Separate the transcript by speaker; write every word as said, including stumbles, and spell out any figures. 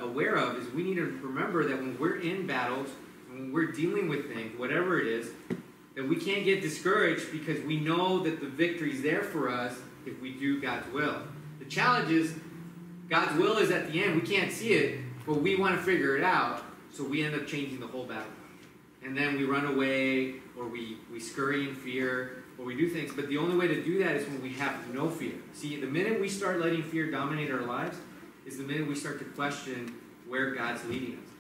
Speaker 1: aware of is we need to remember that when we're in battles, when we're dealing with things, whatever it is, that we can't get discouraged because we know that the victory is there for us if we do God's will. The challenge is God's will is at the end. We can't see it, but we want to figure it out, so we end up changing the whole battle. And then we run away, or we, we scurry in fear, or we do things. But the only way to do that is when we have no fear. See, the minute we start letting fear dominate our lives is the minute we start to question where God's leading us.